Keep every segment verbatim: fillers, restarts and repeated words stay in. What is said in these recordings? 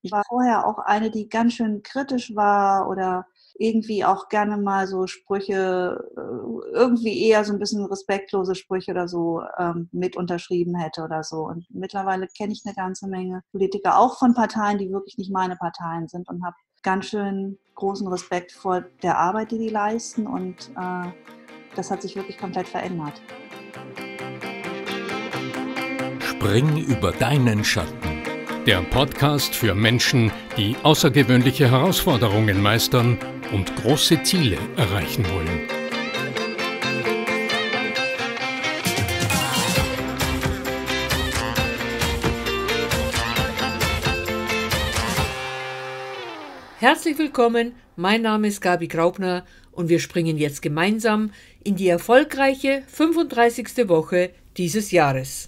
Ich war vorher auch eine, die ganz schön kritisch war oder irgendwie auch gerne mal so Sprüche, äh, irgendwie eher so ein bisschen respektlose Sprüche oder so ähm, mit unterschrieben hätte oder so. Und mittlerweile kenne ich eine ganze Menge Politiker, auch von Parteien, die wirklich nicht meine Parteien sind, und habe ganz schön großen Respekt vor der Arbeit, die die leisten, und äh, das hat sich wirklich komplett verändert. Spring über deinen Schatten. Der Podcast für Menschen, die außergewöhnliche Herausforderungen meistern und große Ziele erreichen wollen. Herzlich willkommen, mein Name ist Gabi Graupner und wir springen jetzt gemeinsam in die erfolgreiche fünfunddreißigste Woche dieses Jahres.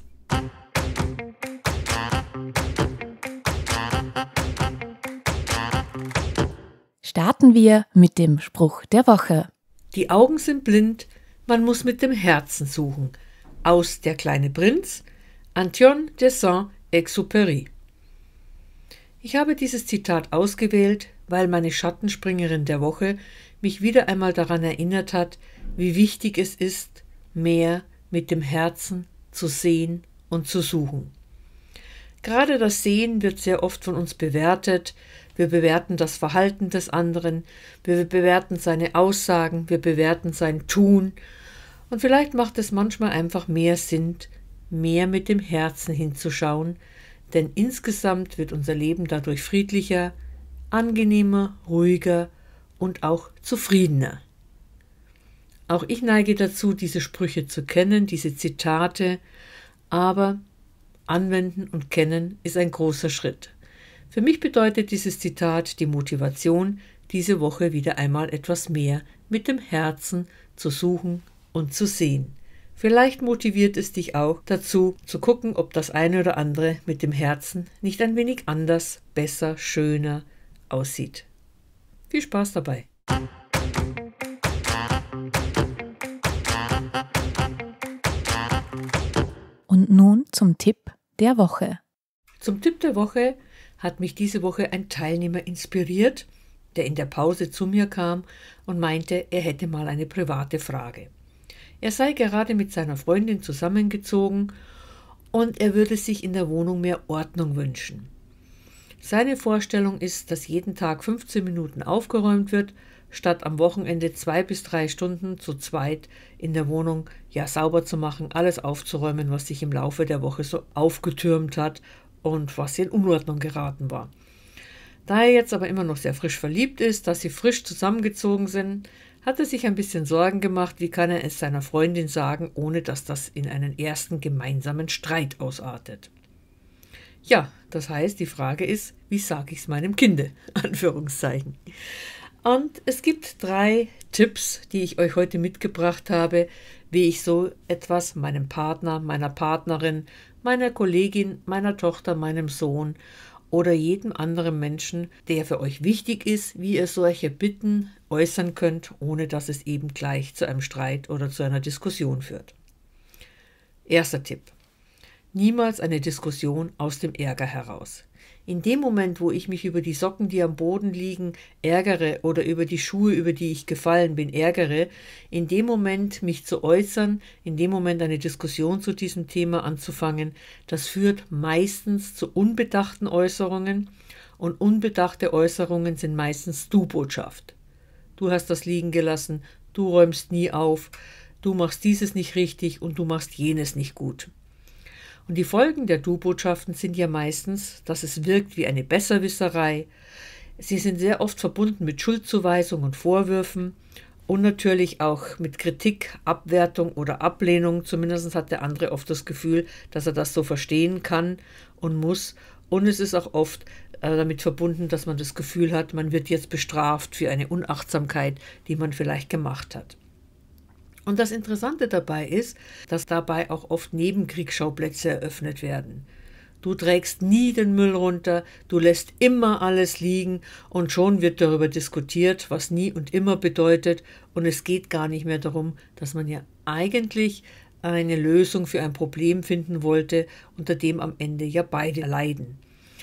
Starten wir mit dem Spruch der Woche. Die Augen sind blind, man muss mit dem Herzen suchen. Aus Der kleine Prinz, Antoine de Saint-Exupéry. Ich habe dieses Zitat ausgewählt, weil meine Schattenspringerin der Woche mich wieder einmal daran erinnert hat, wie wichtig es ist, mehr mit dem Herzen zu sehen und zu suchen. Gerade das Sehen wird sehr oft von uns bewertet. Wir bewerten das Verhalten des anderen, wir bewerten seine Aussagen, wir bewerten sein Tun. Und vielleicht macht es manchmal einfach mehr Sinn, mehr mit dem Herzen hinzuschauen, denn insgesamt wird unser Leben dadurch friedlicher, angenehmer, ruhiger und auch zufriedener. Auch ich neige dazu, diese Sprüche zu kennen, diese Zitate, aber anwenden und kennen ist ein großer Schritt. Für mich bedeutet dieses Zitat die Motivation, diese Woche wieder einmal etwas mehr mit dem Herzen zu suchen und zu sehen. Vielleicht motiviert es dich auch dazu, zu gucken, ob das eine oder andere mit dem Herzen nicht ein wenig anders, besser, schöner aussieht. Viel Spaß dabei! Und nun zum Tipp der Woche. Zum Tipp der Woche hat mich diese Woche ein Teilnehmer inspiriert, der in der Pause zu mir kam und meinte, er hätte mal eine private Frage. Er sei gerade mit seiner Freundin zusammengezogen und er würde sich in der Wohnung mehr Ordnung wünschen. Seine Vorstellung ist, dass jeden Tag fünfzehn Minuten aufgeräumt wird, statt am Wochenende zwei bis drei Stunden zu zweit in der Wohnung ja sauber zu machen, alles aufzuräumen, was sich im Laufe der Woche so aufgetürmt hat und was in Unordnung geraten war. Da er jetzt aber immer noch sehr frisch verliebt ist, dass sie frisch zusammengezogen sind, hat er sich ein bisschen Sorgen gemacht, wie kann er es seiner Freundin sagen, ohne dass das in einen ersten gemeinsamen Streit ausartet. Ja, das heißt, die Frage ist, wie sage ich es meinem Kinde? Anführungszeichen. Und es gibt drei Tipps, die ich euch heute mitgebracht habe, wie ich so etwas meinem Partner, meiner Partnerin, meiner Kollegin, meiner Tochter, meinem Sohn oder jedem anderen Menschen, der für euch wichtig ist, wie ihr solche Bitten äußern könnt, ohne dass es eben gleich zu einem Streit oder zu einer Diskussion führt. Erster Tipp. Niemals eine Diskussion aus dem Ärger heraus. In dem Moment, wo ich mich über die Socken, die am Boden liegen, ärgere oder über die Schuhe, über die ich gefallen bin, ärgere, in dem Moment mich zu äußern, in dem Moment eine Diskussion zu diesem Thema anzufangen, das führt meistens zu unbedachten Äußerungen und unbedachte Äußerungen sind meistens Du-Botschaft. Du hast das liegen gelassen, du räumst nie auf, du machst dieses nicht richtig und du machst jenes nicht gut. Und die Folgen der Du-Botschaften sind ja meistens, dass es wirkt wie eine Besserwisserei. Sie sind sehr oft verbunden mit Schuldzuweisung und Vorwürfen und natürlich auch mit Kritik, Abwertung oder Ablehnung. Zumindest hat der andere oft das Gefühl, dass er das so verstehen kann und muss. Und es ist auch oft äh, damit verbunden, dass man das Gefühl hat, man wird jetzt bestraft für eine Unachtsamkeit, die man vielleicht gemacht hat. Und das Interessante dabei ist, dass dabei auch oft Nebenkriegsschauplätze eröffnet werden. Du trägst nie den Müll runter, du lässt immer alles liegen und schon wird darüber diskutiert, was nie und immer bedeutet. Und es geht gar nicht mehr darum, dass man ja eigentlich eine Lösung für ein Problem finden wollte, unter dem am Ende ja beide leiden.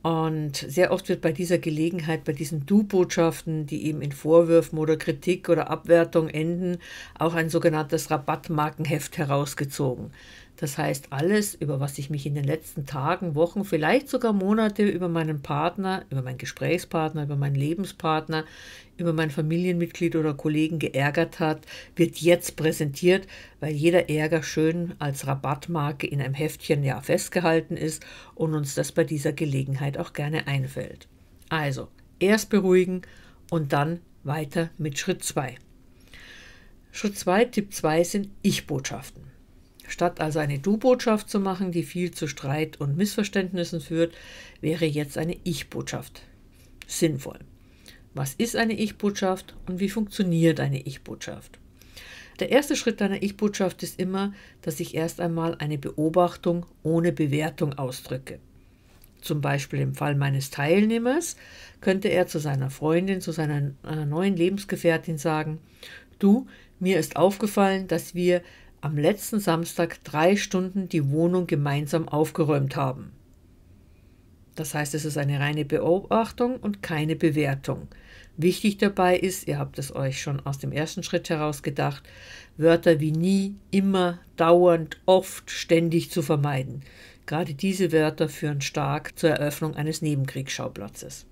Und sehr oft wird bei dieser Gelegenheit, bei diesen Du-Botschaften, die eben in Vorwürfen oder Kritik oder Abwertung enden, auch ein sogenanntes Rabattmarkenheft herausgezogen. Das heißt, alles, über was ich mich in den letzten Tagen, Wochen, vielleicht sogar Monate über meinen Partner, über meinen Gesprächspartner, über meinen Lebenspartner, über mein Familienmitglied oder Kollegen geärgert hat, wird jetzt präsentiert, weil jeder Ärger schön als Rabattmarke in einem Heftchen ja festgehalten ist und uns das bei dieser Gelegenheit auch gerne einfällt. Also, erst beruhigen und dann weiter mit Schritt zwei. Schritt zwei, Tipp zwei sind Ich-Botschaften. Statt also eine Du-Botschaft zu machen, die viel zu Streit und Missverständnissen führt, wäre jetzt eine Ich-Botschaft sinnvoll. Was ist eine Ich-Botschaft und wie funktioniert eine Ich-Botschaft? Der erste Schritt einer Ich-Botschaft ist immer, dass ich erst einmal eine Beobachtung ohne Bewertung ausdrücke. Zum Beispiel im Fall meines Teilnehmers könnte er zu seiner Freundin, zu seiner neuen Lebensgefährtin sagen: Du, mir ist aufgefallen, dass wir am letzten Samstag drei Stunden die Wohnung gemeinsam aufgeräumt haben. Das heißt, es ist eine reine Beobachtung und keine Bewertung. Wichtig dabei ist, ihr habt es euch schon aus dem ersten Schritt heraus gedacht, Wörter wie nie, immer, dauernd, oft, ständig zu vermeiden. Gerade diese Wörter führen stark zur Eröffnung eines Nebenkriegsschauplatzes.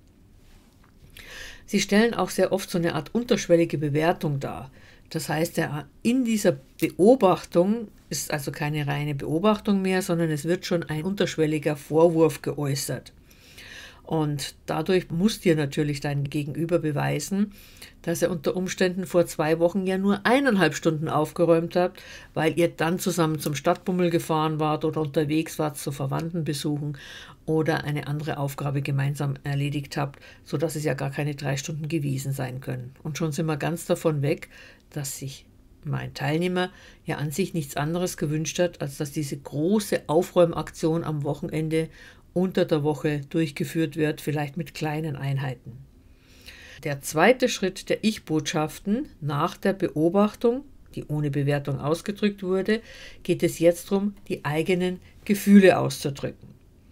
Sie stellen auch sehr oft so eine Art unterschwellige Bewertung dar. Das heißt, in dieser Beobachtung ist also keine reine Beobachtung mehr, sondern es wird schon ein unterschwelliger Vorwurf geäußert. Und dadurch muss dir natürlich dein Gegenüber beweisen, dass er unter Umständen vor zwei Wochen ja nur eineinhalb Stunden aufgeräumt habt, weil ihr dann zusammen zum Stadtbummel gefahren wart oder unterwegs wart zu Verwandten besuchen oder eine andere Aufgabe gemeinsam erledigt habt, sodass es ja gar keine drei Stunden gewesen sein können. Und schon sind wir ganz davon weg, dass sich mein Teilnehmer ja an sich nichts anderes gewünscht hat, als dass diese große Aufräumaktion am Wochenende unter der Woche durchgeführt wird, vielleicht mit kleinen Einheiten. Der zweite Schritt der Ich-Botschaften nach der Beobachtung, die ohne Bewertung ausgedrückt wurde, geht es jetzt darum, die eigenen Gefühle auszudrücken.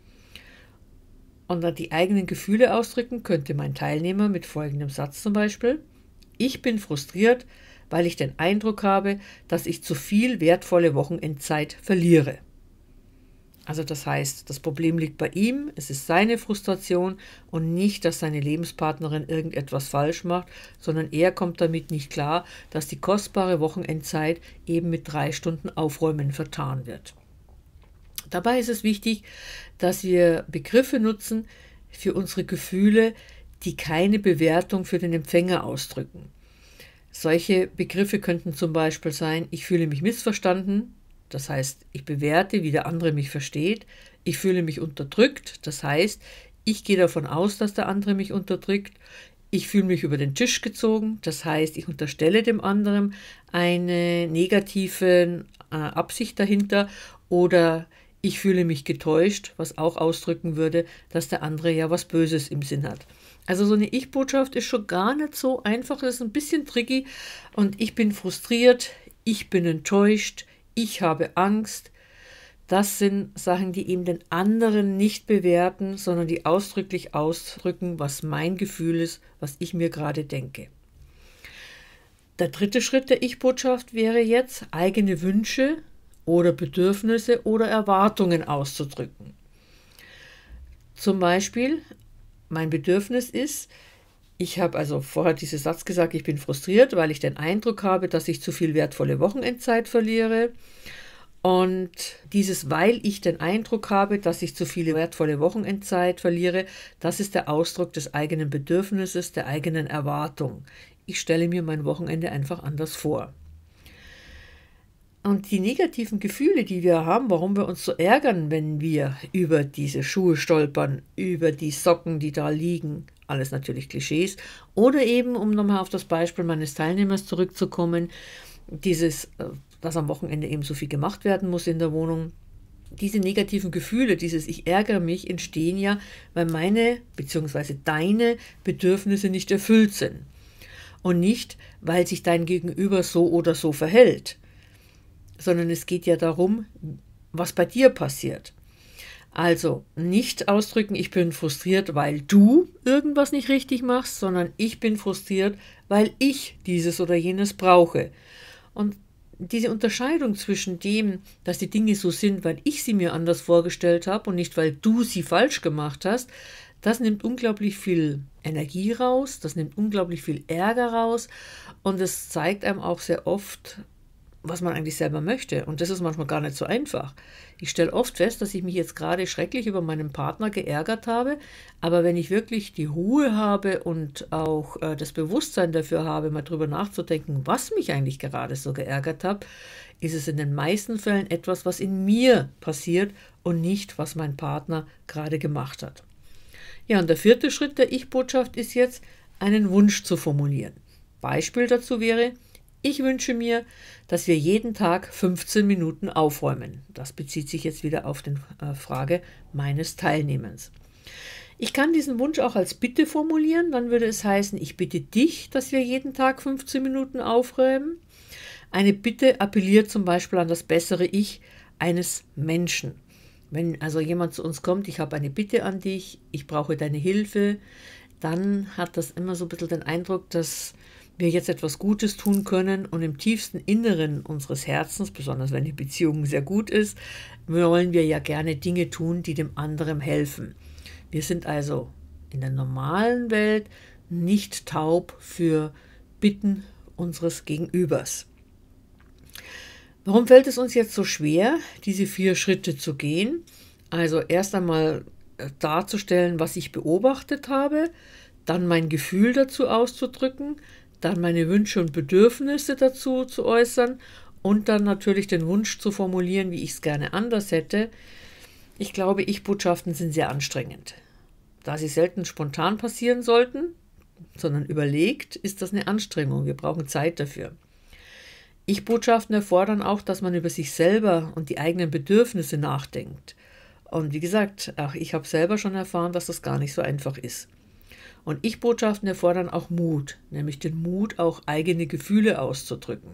Und dann die eigenen Gefühle ausdrücken könnte mein Teilnehmer mit folgendem Satz zum Beispiel: Ich bin frustriert, weil ich den Eindruck habe, dass ich zu viel wertvolle Wochenendzeit verliere. Also das heißt, das Problem liegt bei ihm, es ist seine Frustration und nicht, dass seine Lebenspartnerin irgendetwas falsch macht, sondern er kommt damit nicht klar, dass die kostbare Wochenendzeit eben mit drei Stunden Aufräumen vertan wird. Dabei ist es wichtig, dass wir Begriffe nutzen für unsere Gefühle, die keine Bewertung für den Empfänger ausdrücken. Solche Begriffe könnten zum Beispiel sein: Ich fühle mich missverstanden. Das heißt, ich bewerte, wie der andere mich versteht. Ich fühle mich unterdrückt. Das heißt, ich gehe davon aus, dass der andere mich unterdrückt. Ich fühle mich über den Tisch gezogen. Das heißt, ich unterstelle dem anderen eine negative äh, Absicht dahinter. Oder ich fühle mich getäuscht, was auch ausdrücken würde, dass der andere ja was Böses im Sinn hat. Also so eine Ich-Botschaft ist schon gar nicht so einfach. Das ist ein bisschen tricky. Und ich bin frustriert. Ich bin enttäuscht. Ich habe Angst. Das sind Sachen, die eben den anderen nicht bewerten, sondern die ausdrücklich ausdrücken, was mein Gefühl ist, was ich mir gerade denke. Der dritte Schritt der Ich-Botschaft wäre jetzt, eigene Wünsche oder Bedürfnisse oder Erwartungen auszudrücken. Zum Beispiel, mein Bedürfnis ist, ich habe also vorher diesen Satz gesagt, ich bin frustriert, weil ich den Eindruck habe, dass ich zu viel wertvolle Wochenendzeit verliere. Und dieses, weil ich den Eindruck habe, dass ich zu viel wertvolle Wochenendzeit verliere, das ist der Ausdruck des eigenen Bedürfnisses, der eigenen Erwartung. Ich stelle mir mein Wochenende einfach anders vor. Und die negativen Gefühle, die wir haben, warum wir uns so ärgern, wenn wir über diese Schuhe stolpern, über die Socken, die da liegen, alles natürlich Klischees, oder eben, um nochmal auf das Beispiel meines Teilnehmers zurückzukommen, dieses, dass am Wochenende eben so viel gemacht werden muss in der Wohnung. Diese negativen Gefühle, dieses Ich ärgere mich, entstehen ja, weil meine bzw. deine Bedürfnisse nicht erfüllt sind. Und nicht, weil sich dein Gegenüber so oder so verhält, sondern es geht ja darum, was bei dir passiert. Also nicht ausdrücken, ich bin frustriert, weil du irgendwas nicht richtig machst, sondern ich bin frustriert, weil ich dieses oder jenes brauche. Und diese Unterscheidung zwischen dem, dass die Dinge so sind, weil ich sie mir anders vorgestellt habe und nicht, weil du sie falsch gemacht hast, das nimmt unglaublich viel Energie raus, das nimmt unglaublich viel Ärger raus und es zeigt einem auch sehr oft, was man eigentlich selber möchte. Und das ist manchmal gar nicht so einfach. Ich stelle oft fest, dass ich mich jetzt gerade schrecklich über meinen Partner geärgert habe, aber wenn ich wirklich die Ruhe habe und auch äh, das Bewusstsein dafür habe, mal drüber nachzudenken, was mich eigentlich gerade so geärgert hat, ist es in den meisten Fällen etwas, was in mir passiert und nicht, was mein Partner gerade gemacht hat. Ja, und der vierte Schritt der Ich-Botschaft ist jetzt, einen Wunsch zu formulieren. Beispiel dazu wäre: Ich wünsche mir, dass wir jeden Tag fünfzehn Minuten aufräumen. Das bezieht sich jetzt wieder auf die äh, Frage meines Teilnehmens. Ich kann diesen Wunsch auch als Bitte formulieren. Dann würde es heißen, ich bitte dich, dass wir jeden Tag fünfzehn Minuten aufräumen. Eine Bitte appelliert zum Beispiel an das bessere Ich eines Menschen. Wenn also jemand zu uns kommt, ich habe eine Bitte an dich, ich brauche deine Hilfe, dann hat das immer so ein bisschen den Eindruck, dass wir jetzt etwas Gutes tun können und im tiefsten Inneren unseres Herzens, besonders wenn die Beziehung sehr gut ist, wollen wir ja gerne Dinge tun, die dem anderen helfen. Wir sind also in der normalen Welt nicht taub für Bitten unseres Gegenübers. Warum fällt es uns jetzt so schwer, diese vier Schritte zu gehen? Also erst einmal darzustellen, was ich beobachtet habe, dann mein Gefühl dazu auszudrücken, dann meine Wünsche und Bedürfnisse dazu zu äußern und dann natürlich den Wunsch zu formulieren, wie ich es gerne anders hätte. Ich glaube, Ich-Botschaften sind sehr anstrengend. Da sie selten spontan passieren sollten, sondern überlegt, ist das eine Anstrengung. Wir brauchen Zeit dafür. Ich-Botschaften erfordern auch, dass man über sich selber und die eigenen Bedürfnisse nachdenkt. Und wie gesagt, auch ich habe selber schon erfahren, dass das gar nicht so einfach ist. Und Ich-Botschaften erfordern auch Mut, nämlich den Mut, auch eigene Gefühle auszudrücken.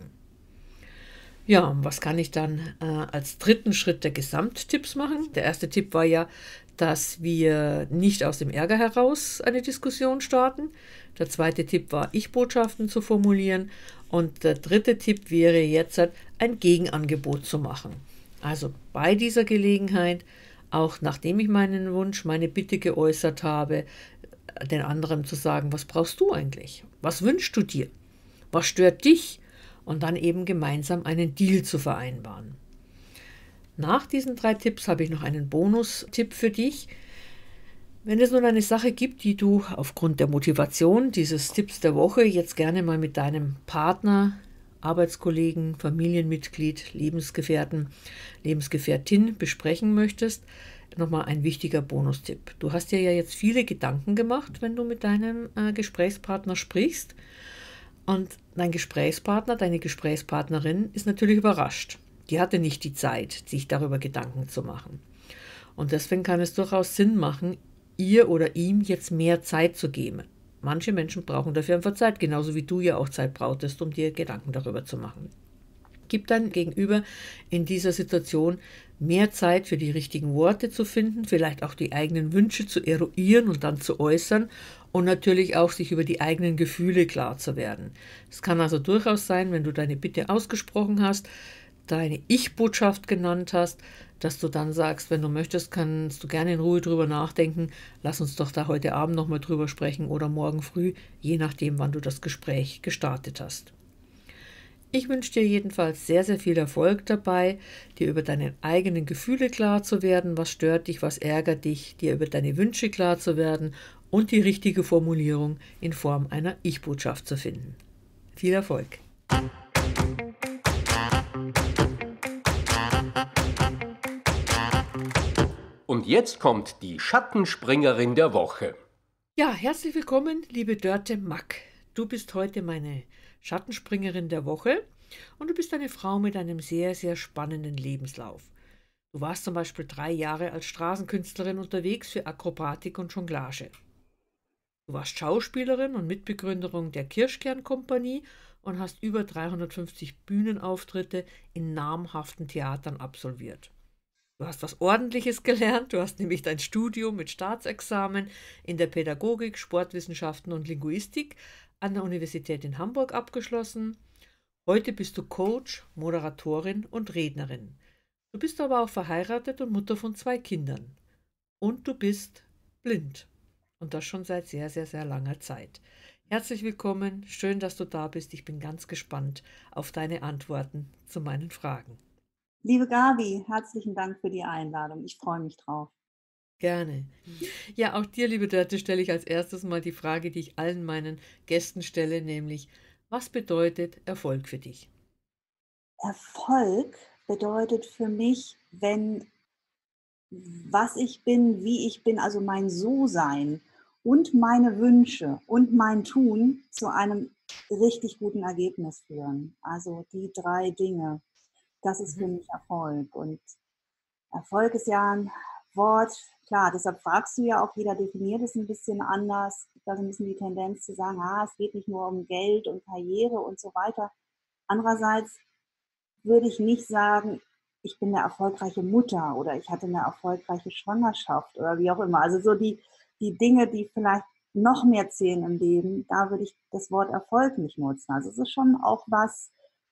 Ja, und was kann ich dann äh, als dritten Schritt der Gesamttipps machen? Der erste Tipp war ja, dass wir nicht aus dem Ärger heraus eine Diskussion starten. Der zweite Tipp war, Ich-Botschaften zu formulieren. Und der dritte Tipp wäre jetzt, ein Gegenangebot zu machen. Also bei dieser Gelegenheit, auch nachdem ich meinen Wunsch, meine Bitte geäußert habe, den anderen zu sagen, was brauchst du eigentlich? Was wünschst du dir? Was stört dich? Und dann eben gemeinsam einen Deal zu vereinbaren. Nach diesen drei Tipps habe ich noch einen Bonustipp für dich. Wenn es nun eine Sache gibt, die du aufgrund der Motivation dieses Tipps der Woche jetzt gerne mal mit deinem Partner, Arbeitskollegen, Familienmitglied, Lebensgefährten, Lebensgefährtin besprechen möchtest, nochmal ein wichtiger Bonustipp. Du hast dir ja jetzt viele Gedanken gemacht, wenn du mit deinem äh, Gesprächspartner sprichst. Und dein Gesprächspartner, deine Gesprächspartnerin ist natürlich überrascht. Die hatte nicht die Zeit, sich darüber Gedanken zu machen. Und deswegen kann es durchaus Sinn machen, ihr oder ihm jetzt mehr Zeit zu geben. Manche Menschen brauchen dafür einfach Zeit, genauso wie du ja auch Zeit brauchtest, um dir Gedanken darüber zu machen. Gib dein Gegenüber in dieser Situation mehr Zeit für die richtigen Worte zu finden, vielleicht auch die eigenen Wünsche zu eruieren und dann zu äußern und natürlich auch sich über die eigenen Gefühle klar zu werden. Es kann also durchaus sein, wenn du deine Bitte ausgesprochen hast, deine Ich-Botschaft genannt hast, dass du dann sagst, wenn du möchtest, kannst du gerne in Ruhe drüber nachdenken, lass uns doch da heute Abend nochmal drüber sprechen oder morgen früh, je nachdem, wann du das Gespräch gestartet hast. Ich wünsche dir jedenfalls sehr, sehr viel Erfolg dabei, dir über deine eigenen Gefühle klar zu werden, was stört dich, was ärgert dich, dir über deine Wünsche klar zu werden und die richtige Formulierung in Form einer Ich-Botschaft zu finden. Viel Erfolg! Und jetzt kommt die Schattenspringerin der Woche. Ja, herzlich willkommen, liebe Dörte Mack. Du bist heute meine Schattenspringerin der Woche und du bist eine Frau mit einem sehr, sehr spannenden Lebenslauf. Du warst zum Beispiel drei Jahre als Straßenkünstlerin unterwegs für Akrobatik und Jonglage. Du warst Schauspielerin und Mitbegründerin der Kirschkern-Kompanie und hast über dreihundertfünfzig Bühnenauftritte in namhaften Theatern absolviert. Du hast was Ordentliches gelernt. Du hast nämlich dein Studium mit Staatsexamen in der Pädagogik, Sportwissenschaften und Linguistik an der Universität in Hamburg abgeschlossen. Heute bist du Coach, Moderatorin und Rednerin. Du bist aber auch verheiratet und Mutter von zwei Kindern. Und du bist blind. Und das schon seit sehr, sehr, sehr langer Zeit. Herzlich willkommen. Schön, dass du da bist. Ich bin ganz gespannt auf deine Antworten zu meinen Fragen. Liebe Gabi, herzlichen Dank für die Einladung. Ich freue mich drauf. Gerne. Ja, auch dir, liebe Dörte, stelle ich als erstes mal die Frage, die ich allen meinen Gästen stelle, nämlich, was bedeutet Erfolg für dich? Erfolg bedeutet für mich, wenn was ich bin, wie ich bin, also mein So-Sein und meine Wünsche und mein Tun zu einem richtig guten Ergebnis führen. Also die drei Dinge, das ist für Mhm. mich Erfolg. Und Erfolg ist ja ein Wort, klar, deshalb fragst du ja auch, jeder definiert es ein bisschen anders. Da ist ein bisschen die Tendenz zu sagen, ah, es geht nicht nur um Geld und Karriere und so weiter. Andererseits würde ich nicht sagen, ich bin eine erfolgreiche Mutter oder ich hatte eine erfolgreiche Schwangerschaft oder wie auch immer. Also so die, die Dinge, die vielleicht noch mehr zählen im Leben, da würde ich das Wort Erfolg nicht nutzen. Also es ist schon auch was,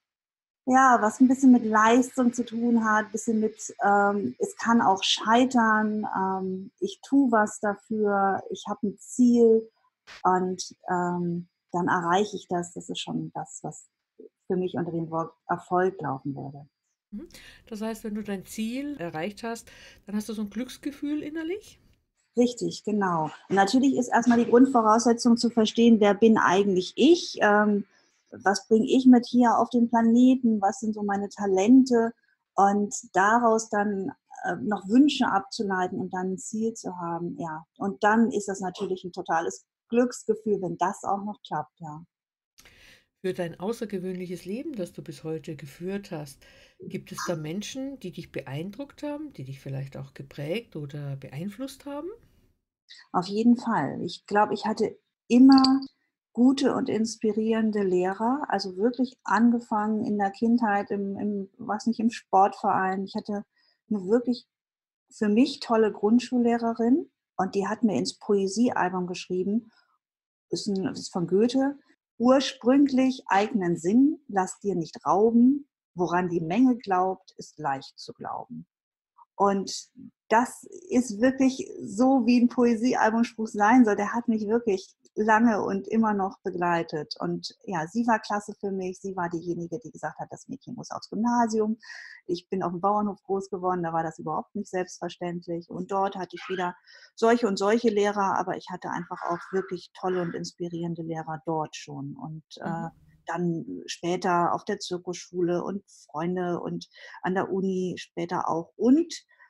ja, was ein bisschen mit Leistung zu tun hat, ein bisschen mit, ähm, es kann auch scheitern, ähm, ich tue was dafür, ich habe ein Ziel und ähm, dann erreiche ich das. Das ist schon das, was für mich unter dem Wort Erfolg laufen würde. Mhm. Das heißt, wenn du dein Ziel erreicht hast, dann hast du so ein Glücksgefühl innerlich? Richtig, genau. Und natürlich ist erstmal die Grundvoraussetzung zu verstehen, wer bin eigentlich ich, ähm, was bringe ich mit hier auf den Planeten, was sind so meine Talente und daraus dann äh, noch Wünsche abzuleiten und dann ein Ziel zu haben, ja. Und dann ist das natürlich ein totales Glücksgefühl, wenn das auch noch klappt, ja. Für dein außergewöhnliches Leben, das du bis heute geführt hast, gibt es da Menschen, die dich beeindruckt haben, die dich vielleicht auch geprägt oder beeinflusst haben? Auf jeden Fall. Ich glaube, ich hatte immer gute und inspirierende Lehrer, also wirklich angefangen in der Kindheit im im weiß nicht, im Sportverein. Ich hatte 'ne wirklich für mich tolle Grundschullehrerin und die hat mir ins Poesiealbum geschrieben, ist 'n ist von Goethe: „Ursprünglich eigenen Sinn lass dir nicht rauben, woran die Menge glaubt, ist leicht zu glauben.“ Und das ist wirklich so, wie ein Poesiealbumspruch sein soll. Der hat mich wirklich lange und immer noch begleitet. Und ja, sie war klasse für mich. Sie war diejenige, die gesagt hat, das Mädchen muss aufs Gymnasium. Ich bin auf dem Bauernhof groß geworden, da war das überhaupt nicht selbstverständlich. Und dort hatte ich wieder solche und solche Lehrer, aber ich hatte einfach auch wirklich tolle und inspirierende Lehrer dort schon. Und äh, Mhm. dann später auf der Zirkusschule und Freunde und an der Uni später auch. Und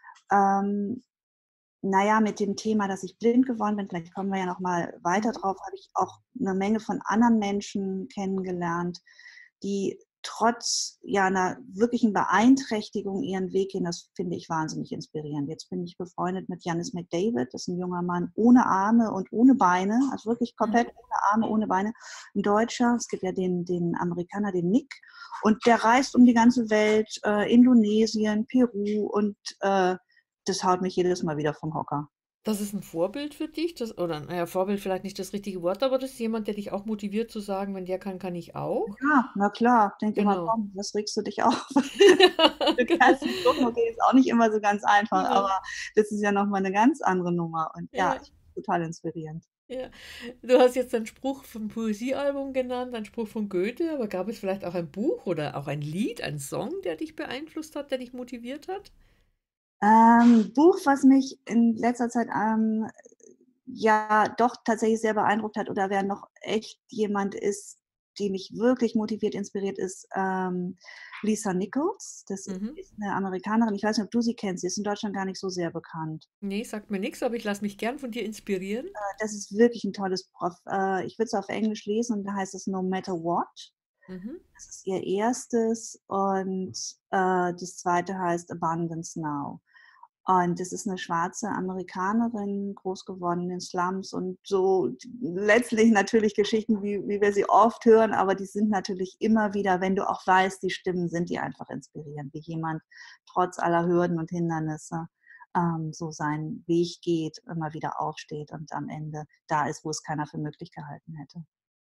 ähm, na ja, mit dem Thema, dass ich blind geworden bin, vielleicht kommen wir ja noch mal weiter Mhm. drauf, habe ich auch 'ne Menge von anderen Menschen kennengelernt, die trotz, ja, 'ner wirklichen Beeinträchtigung ihren Weg gehen. Das finde ich wahnsinnig inspirierend. Jetzt bin ich befreundet mit Janis McDavid. Das ist 'n junger Mann ohne Arme und ohne Beine, also wirklich komplett Mhm. ohne Arme, ohne Beine. 'N Deutscher. Es gibt ja den den Amerikaner, den Nick. Und der reist um die ganze Welt, äh, Indonesien, Peru und, äh, das haut mich jedes Mal wieder vom Hocker. Das ist ein Vorbild für dich, das oder na ja, Vorbild vielleicht nicht das richtige Wort, aber das ist jemand, der dich auch motiviert zu sagen: „Wenn der kann, kann ich auch?“ Ja, na klar, denke immer: Genau. „Komm, was regst du dich auf?“ Ja, Du genau. kannst nicht gucken, okay, ist auch nicht immer so ganz einfach, Ja, aber das ist ja noch mal 'ne ganz andere Nummer und ja, ja, ich total inspirierend. ja. Du hast jetzt einen Spruch vom Poesiealbum genannt, einen Spruch von Goethe, aber gab es vielleicht auch ein Buch oder auch ein Lied, ein Song, der dich beeinflusst hat, der dich motiviert hat? Ähm, Buch, was mich in letzter Zeit, ähm, ja doch tatsächlich sehr beeindruckt hat oder wer noch echt jemand ist, die mich wirklich motiviert, inspiriert, ist, ähm, Lisa Nichols. Das Mhm. ist 'ne Amerikanerin. Ich weiß nicht, ob du sie kennst. Sie ist in Deutschland gar nicht so sehr bekannt. Ne, sagt mir nix, aber ich lasse mich gern von dir inspirieren. Das ist wirklich 'n tolles Prof äh, ich würde es auf Englisch lesen und da heißt es „No Matter What“. Mhm. Das ist ihr erstes und, äh, das zweite heißt „Abundance Now“. Und das ist eine schwarze Amerikanerin, groß geworden in den Slums und so letztlich natürlich Geschichten, wie, wie wir sie oft hören, aber die sind natürlich immer wieder, wenn du auch weißt, die Stimmen sind die einfach inspirierend, wie jemand trotz aller Hürden und Hindernisse ähm, so seinen Weg geht, immer wieder aufsteht und am Ende da ist, wo es keiner für möglich gehalten hätte.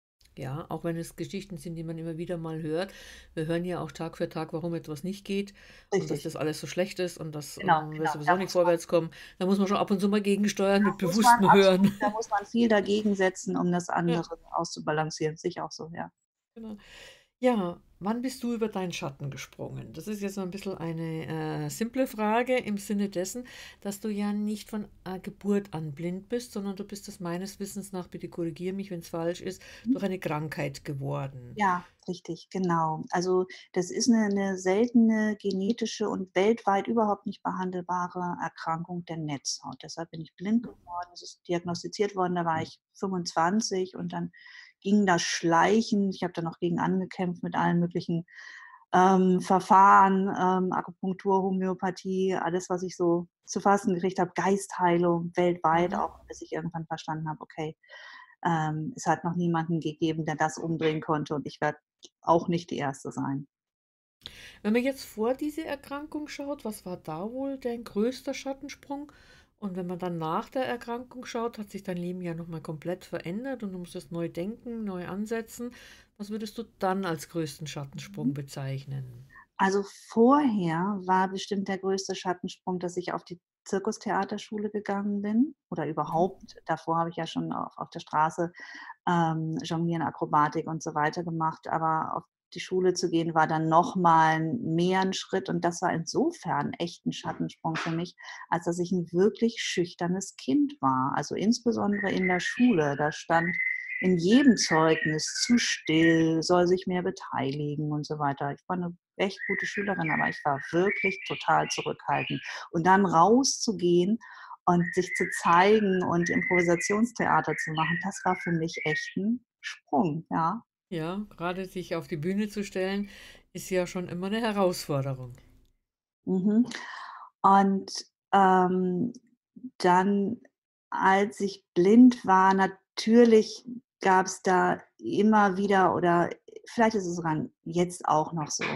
Ja, auch wenn es Geschichten sind, die man immer wieder mal hört. Wir hören ja auch Tag für Tag, warum etwas nicht geht und dass Richtig, das alles so schlecht ist und dass äh, genau, wir genau. Da sowieso nicht muss man, vorwärts kommen. Da muss man schon ab und zu mal gegensteuern mit muss man bewusstem absolut, Hören. da muss man viel dagegen setzen, um das Ja, andere auszubalancieren. Sicher auch so, ja. genau. Ja, wann bist du über deinen Schatten gesprungen? Das ist jetzt so ein bisschen eine äh, simple Frage im Sinne dessen, dass du ja nicht von äh, Geburt an blind bist, sondern du bist das meines Wissens nach, bitte korrigiere mich, wenn es falsch ist, durch eine Krankheit geworden. Ja, richtig, genau. Also das ist eine 'ne seltene genetische und weltweit überhaupt nicht behandelbare Erkrankung der Netzhaut. Deshalb bin ich blind geworden. Es ist diagnostiziert worden, da war ich fünfundzwanzig und dann ging das schleichend. Ich habe da noch gegen angekämpft mit allen möglichen, ähm, Verfahren, ähm, Akupunktur, Homöopathie, alles, was ich so zu fassen gekriegt habe, Geistheilung weltweit Mhm. auch, bis ich irgendwann verstanden habe, okay, ähm, es hat noch niemanden gegeben, der das umdrehen konnte und ich werde auch nicht die Erste sein. Wenn man jetzt vor diese Erkrankung schaut, was war da wohl dein größter Schattensprung? Und wenn man dann nach der Erkrankung schaut, hat sich dein Leben ja nochmal komplett verändert und du musstest neu denken, neu ansetzen. Was würdest du dann als größten Schattensprung bezeichnen? Also vorher war bestimmt der größte Schattensprung, dass ich auf die Zirkustheaterschule gegangen bin oder Mhm. überhaupt. Davor habe ich ja schon auf, auf der Straße ähm, Jonglieren, Akrobatik und so weiter gemacht. Aber auf die Schule zu gehen, war dann nochmal mehr ein Schritt. Und das war insofern echt ein Schattensprung für mich, als dass ich ein wirklich schüchternes Kind war. Also insbesondere in der Schule. Da stand in jedem Zeugnis zu still, soll sich mehr beteiligen und so weiter. Ich war eine echt gute Schülerin, aber ich war wirklich total zurückhaltend. Und dann rauszugehen und sich zu zeigen und Improvisationstheater zu machen, das war für mich echt ein Sprung, ja. Ja, gerade sich auf die Bühne zu stellen, ist ja schon immer eine Herausforderung. Mhm. Und, ähm, dann, als ich blind war, natürlich gab's da immer wieder oder vielleicht ist es sogar jetzt auch noch so,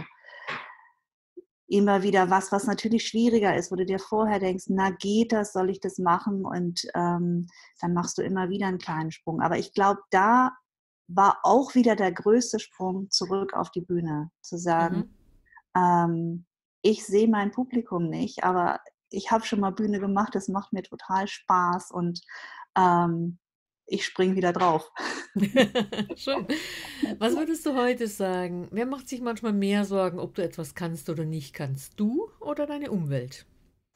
immer wieder was, was natürlich schwieriger ist, wo du dir vorher denkst: „Na, geht das? Soll ich das machen?“ Und, ähm, dann machst du immer wieder 'n kleinen Sprung. Aber ich glaube, da war auch wieder der größte Sprung zurück auf die Bühne, zu sagen, Mhm. ähm: „Ich sehe mein Publikum nicht, aber ich habe schon mal Bühne gemacht, das macht mir total Spaß und, ähm, ich springe wieder drauf.“ Schön. Was würdest du heute sagen? Wer macht sich manchmal mehr Sorgen, ob du etwas kannst oder nicht kannst? Du oder deine Umwelt?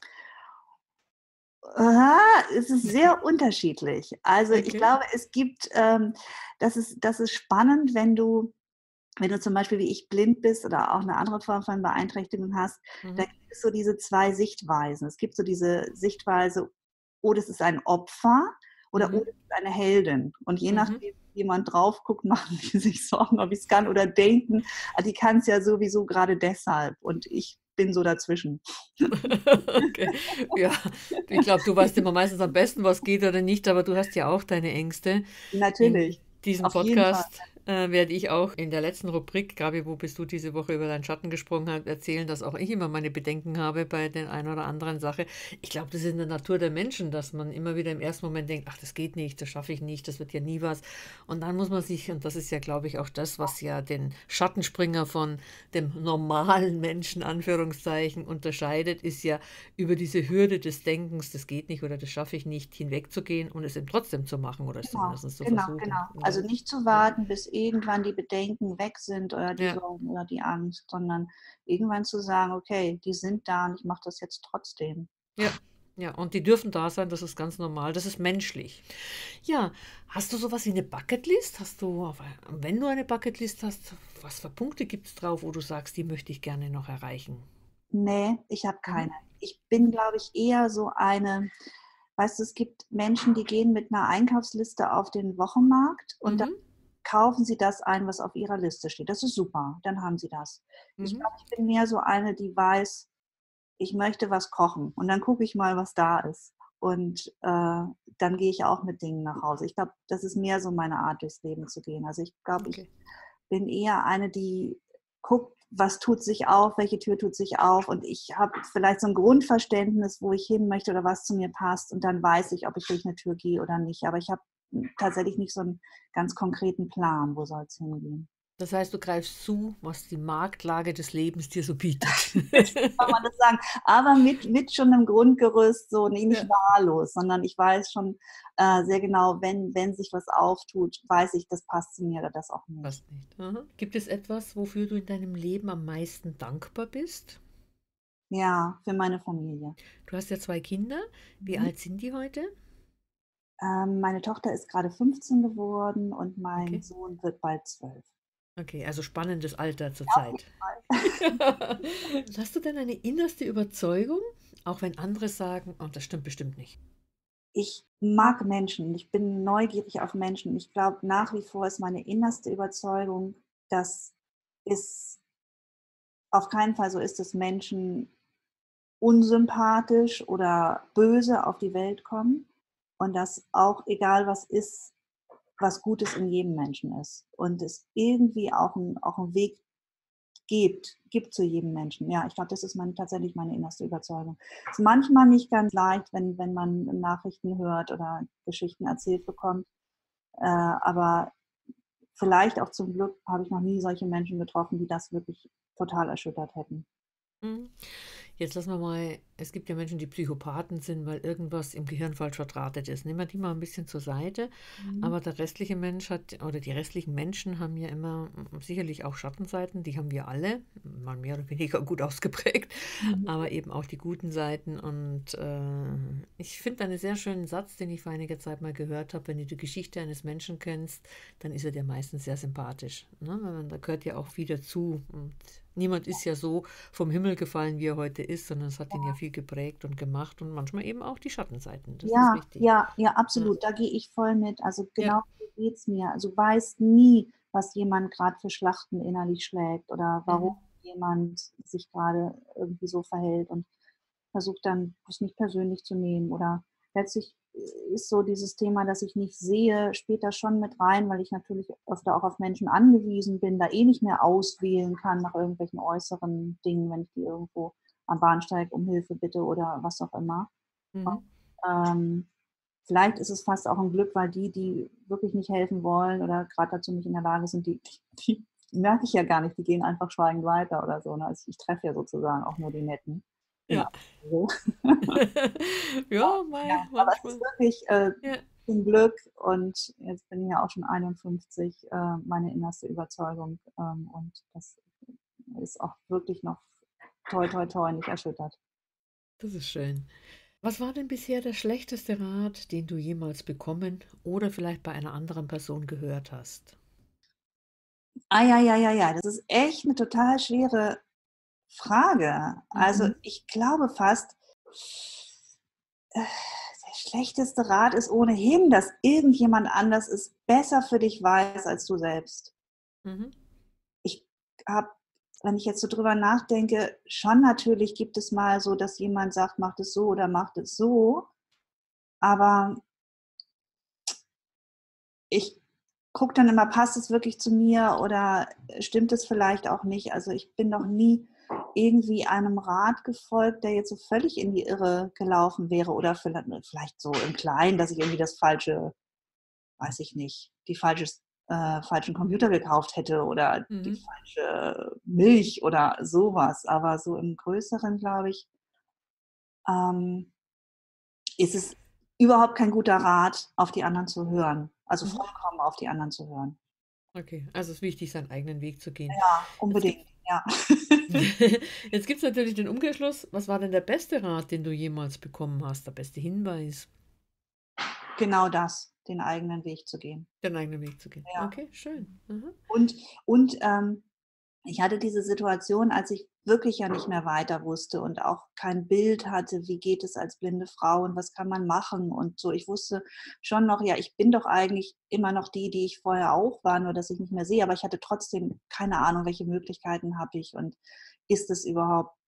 Aha, es ist sehr unterschiedlich. Also, ich Okay. glaube, es gibt, ähm das ist das ist spannend, wenn du wenn du zum Beispiel wie ich blind bist oder auch 'ne andere Form von Beeinträchtigung hast, da Mhm. gibt es so diese zwei Sichtweisen. Es gibt so diese Sichtweise: „Oh, das ist ein Opfer“ oder „Oh, Mhm. das ist eine Heldin.“ Und je Mhm. nachdem, wie jemand drauf guckt, machen die sich Sorgen, ob ich's kann oder denken: „Ah, die kann's ja sowieso grade deshalb.“ Und ich bin so dazwischen. Okay. Ja, ich glaube, du weißt immer meistens am besten, was geht oder nicht, aber du hast ja auch deine Ängste. In Natürlich, diesem auf jeden Fall. Podcast äh, werde ich auch in der letzten Rubrik, Gabi, wo bist du diese Woche über deinen Schatten gesprungen hast, erzählen, dass auch ich immer meine Bedenken habe bei den ein oder anderen Sache. Ich glaube, das ist in der Natur der Menschen, dass man immer wieder im ersten Moment denkt, ach, das geht nicht, das schaffe ich nicht, das wird ja nie was. Und dann muss man sich, und das ist ja, glaube ich, auch das, was ja den Schattenspringer von dem normalen Menschen, Anführungszeichen, unterscheidet, ist ja über diese Hürde des Denkens, das geht nicht oder das schaffe ich nicht, hinwegzugehen und es eben trotzdem zu machen oder es Genau, zumindest zu genau, versuchen. genau. Also Ja, nicht zu ja, warten, bis irgendwann die Bedenken weg sind oder die ja, Sorgen oder die Angst, sondern irgendwann zu sagen: „Okay, die sind da und ich mache das jetzt trotzdem.“ ja. Ja, und die dürfen da sein, das ist ganz normal, das ist menschlich. Ja, hast du sowas wie eine Bucketlist? Hast du, auf ein- wenn du eine Bucketlist hast, was für Punkte gibt es drauf, wo du sagst, die möchte ich gerne noch erreichen? Ne, ich habe Mhm. keine. Ich bin, glaube ich, eher so eine weißt du, es gibt Menschen, die gehen mit 'ner Einkaufsliste auf den Wochenmarkt und dann Mhm. kaufen sie das ein, was auf ihrer Liste steht. Das ist super, dann haben sie das. Ich Mhm. glaube, ich bin mehr so eine, die weiß ich möchte was kochen und dann gucke ich mal, was da ist. Und äh, dann gehe ich auch mit Dingen nach Hause. Ich glaube, das ist mehr so meine Art, durchs Leben zu gehen. Also ich glaube, ich Okay. bin eher eine, die guckt, was tut sich auf, welche Tür tut sich auf. Und ich habe vielleicht so ein Grundverständnis, wo ich hin möchte oder was zu mir passt. Und dann weiß ich, ob ich durch eine Tür gehe oder nicht. Aber ich habe tatsächlich nicht so einen ganz konkreten Plan, wo soll es hingehen. Das heißt, du greifst zu, was die Marktlage des Lebens dir so bietet. Kann man das sagen. Aber mit, mit schon einem Grundgerüst, so nee, nicht Ja. wahllos, sondern ich weiß schon äh, sehr genau, wenn, wenn sich was auftut, weiß ich, das passt zu mir oder das auch nicht. Passt nicht. Aha. Gibt es etwas, wofür du in deinem Leben am meisten dankbar bist? Ja, für meine Familie. Du hast ja zwei Kinder. Wie Mhm. alt sind die heute? Ähm, meine Tochter ist gerade fünfzehn geworden und mein Okay. Sohn wird bald zwölf. Okay, also spannendes Alter zur Auf jeden Zeit. Fall. Hast du denn eine innerste Überzeugung, auch wenn andere sagen, oh, das stimmt bestimmt nicht? Ich mag Menschen. Ich bin neugierig auf Menschen. Ich glaube, nach wie vor ist meine innerste Überzeugung, dass es auf keinen Fall so ist, dass Menschen unsympathisch oder böse auf die Welt kommen und dass auch egal was ist, was Gutes in jedem Menschen ist und es irgendwie auch einen auch 'n Weg gibt gibt zu jedem Menschen. Ja, ich glaube, das ist mein tatsächlich meine innerste Überzeugung. Ist manchmal nicht ganz leicht, wenn wenn man Nachrichten hört oder Geschichten erzählt bekommt, äh, aber vielleicht auch zum Glück habe ich noch nie solche Menschen getroffen, die das wirklich total erschüttert hätten. Mhm. Jetzt lassen wir mal, es gibt ja Menschen, die Psychopathen sind, weil irgendwas im Gehirn falsch verdrahtet ist. Nehmen wir die mal ein bisschen zur Seite. Mhm. Aber der restliche Mensch hat, oder die restlichen Menschen haben ja immer mm, sicherlich auch Schattenseiten, die haben wir alle, mal mehr oder weniger gut ausgeprägt, Mhm. aber eben auch die guten Seiten. Und äh, ich finde einen sehr schönen Satz, den ich vor einiger Zeit mal gehört habe: Wenn du die Geschichte eines Menschen kennst, dann ist er dir meistens sehr sympathisch. Ne? Weil man, da gehört ja auch viel dazu. Und niemand ist ja so vom Himmel gefallen, wie er heute ist, sondern es hat ihn ja viel geprägt und gemacht und manchmal eben auch die Schattenseiten. Das ist Ja, wichtig. ja, ja, Ja, absolut. Da gehe ich voll mit. Also ja. genau so geht's mir. Also du weißt nie, was jemand gerade für Schlachten innerlich schlägt oder warum Mhm. jemand sich gerade irgendwie so verhält und versucht dann, das nicht persönlich zu nehmen. Oder letztlich ist so dieses Thema, das ich nicht sehe, spielt da schon mit rein, weil ich natürlich öfter auch auf Menschen angewiesen bin, da eh nicht mehr auswählen kann nach irgendwelchen äußeren Dingen, wenn ich die irgendwo am Bahnsteig um Hilfe bitte oder was auch immer. Mhm. Ähm, vielleicht ist es fast auch ein Glück, weil die, die wirklich nicht helfen wollen oder gerade dazu nicht in der Lage sind, die die merke ich ja gar nicht, die gehen einfach schweigend weiter oder so, ne? Also, ich treffe ja sozusagen auch nur die Netten in Ja. aller Regel. Ja, Ja, mei, aber es ist manchmal. wirklich, äh, Ja, zum Glück und jetzt bin ich ja auch schon einundfünfzig, äh, meine innerste Überzeugung, ähm, und das ist auch wirklich noch toi toi toi nicht erschüttert. das ist schön. Was war denn bisher der schlechteste Rat, den du jemals bekommen oder vielleicht bei einer anderen Person gehört hast? Ah, ja, ja, ja, ja, das ist echt 'ne total schwere Frage. Also, Mhm. ich glaube fast, äh, der schlechteste Rat ist ohnehin, dass irgendjemand anders es besser für dich weiß als du selbst. Mhm. Ich habe, wenn ich jetzt so drüber nachdenke, schon natürlich gibt es mal so, dass jemand sagt: „Macht es so oder macht es so“, aber ich gucke dann immer, passt es wirklich zu mir oder stimmt es vielleicht auch nicht? Also, ich bin noch nie irgendwie einem Rat gefolgt, der jetzt so völlig in die Irre gelaufen wäre oder viellei vielleicht so im Kleinen, dass ich irgendwie das falsche weiß ich nicht, die falsches äh, falschen Computer gekauft hätte oder die Mhm. falsche Milch oder so was. Aber so im Größeren, glaube ich, ähm, ist es überhaupt kein guter Rat, auf die anderen zu hören. Also, Mhm. vollkommen auf die anderen zu hören. Okay, also es ist wichtig, seinen eigenen Weg zu gehen. Ja, Jetzt unbedingt, gibt ja. jetzt gibt's natürlich den Umkehrschluss. Was war denn der beste Rat, den du jemals bekommen hast? Der beste Hinweis, Genau das, den eigenen Weg zu gehen. den eigenen Weg zu gehen. Ja. Okay, schön. Mhm. Und und, ähm, ich hatte diese Situation, als ich wirklich ja nicht mehr weiter wusste und auch kein Bild hatte, wie geht es als blinde Frau und was kann man machen und so. Ich wusste schon noch, ja, ich bin doch eigentlich immer noch die, die ich vorher auch war, nur dass ich nicht mehr sehe, aber ich hatte trotzdem keine Ahnung, welche Möglichkeiten habe ich und ist es überhaupt